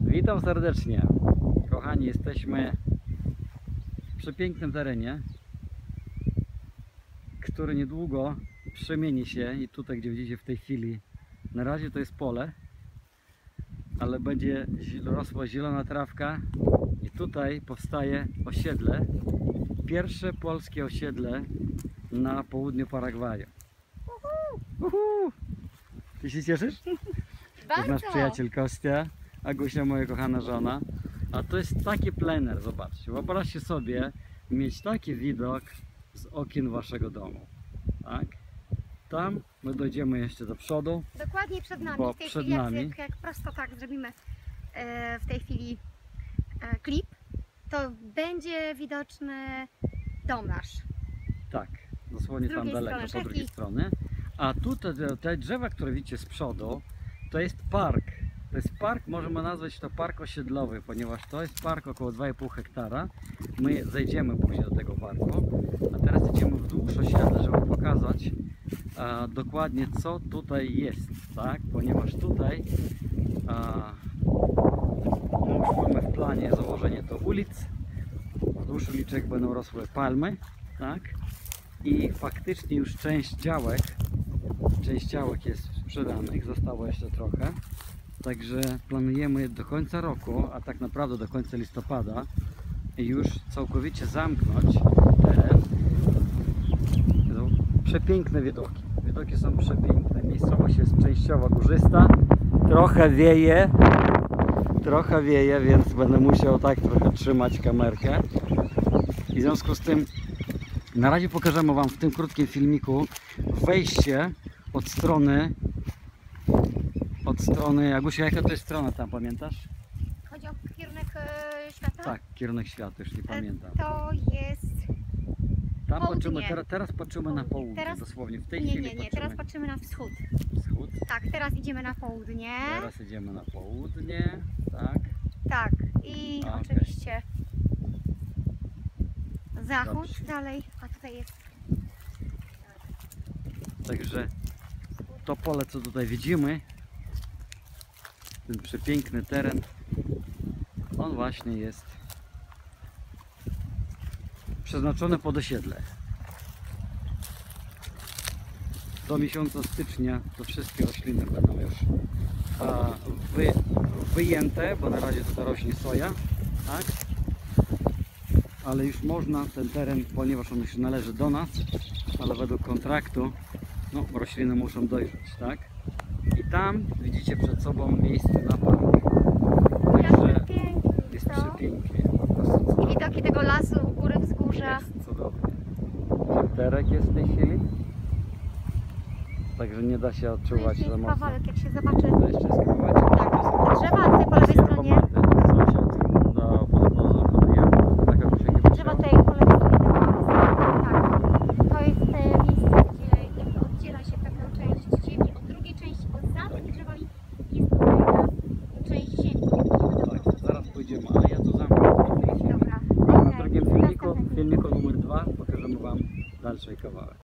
Witam serdecznie. Kochani, jesteśmy w przepięknym terenie, który niedługo przemieni się i tutaj, gdzie widzicie w tej chwili, na razie to jest pole, ale będzie rosła zielona trawka i tutaj powstaje osiedle, pierwsze polskie osiedle na południu Paragwaju. Ty się cieszysz? To jest nasz przyjaciel Kostia, Agusia, moja kochana żona. A to jest taki plener, zobaczcie. Wyobraźcie sobie mieć taki widok z okien waszego domu. Tak? Tam my dojdziemy jeszcze do przodu. Dokładnie przed nami. Bo W tej przed chwili, nami. jak prosto tak zrobimy w tej chwili klip, to będzie widoczny dom nasz. Tak, dosłownie tam daleko, po drugiej stronie. A tutaj te drzewa, które widzicie z przodu, to jest park. To jest park, możemy nazwać to park osiedlowy, ponieważ to jest park około 2,5 hektara. My zejdziemy później do tego parku, a teraz idziemy wzdłuż osiedla, żeby pokazać dokładnie, co tutaj jest, tak? Ponieważ tutaj już mamy w planie założenie to ulic, wzdłuż uliczek będą rosły palmy, tak? I faktycznie już część działek jest sprzedanych, zostało jeszcze trochę. Także planujemy do końca roku, a tak naprawdę do końca listopada już całkowicie zamknąć teren. Przepiękne widoki. Widoki są przepiękne. Miejscowość jest częściowo górzysta. Trochę wieje, więc będę musiał tak trochę trzymać kamerkę. I w związku z tym na razie pokażemy wam w tym krótkim filmiku wejście od strony, Agusia, jaka to jest strona tam, pamiętasz? Chodzi o kierunek świata? Tak, kierunek świata, już nie pamiętam. To jest Tam południe. patrzymy, teraz patrzymy na południe, Teraz, dosłownie w tej nie, chwili nie, patrzymy. teraz patrzymy na wschód. Wschód. Tak, teraz idziemy na południe. Teraz idziemy na południe, tak. Tak, i Okay. oczywiście zachód. Dobrze. Dalej, a tutaj jest Także to pole, co tutaj widzimy, ten przepiękny teren, on właśnie jest przeznaczony pod osiedle. Do miesiąca stycznia to wszystkie rośliny będą już wyjęte, bo na razie tutaj rośnie soja, tak? Ale już można ten teren, ponieważ on już należy do nas, ale według kontraktu no, rośliny muszą dojrzeć, tak? I tam widzicie przed sobą miejsce na park. Także jest przepięknie. i widoki tego lasu u góry wzgórza. Jest cudownie. Wiaterek jest w tej chwili. Także nie da się odczuwać za mocno. Kawałek, jak się zobaczy. To jeszcze jest kawałeczek. Tak, te drzewa, a tutaj po lewej stronie. Drzewa tutaj po lewej stronie tego tak. To jest miejsce, gdzie jakby oddziela się pewna część ziemi od drugiej części, bo za tymi drzewami jest kolejna część ziemi. Tak, zaraz pójdziemy, ale ja to zamknę w tej chwili. Dobra. A na drugim filmiku numer 2 pokażemy wam dalszy kawałek.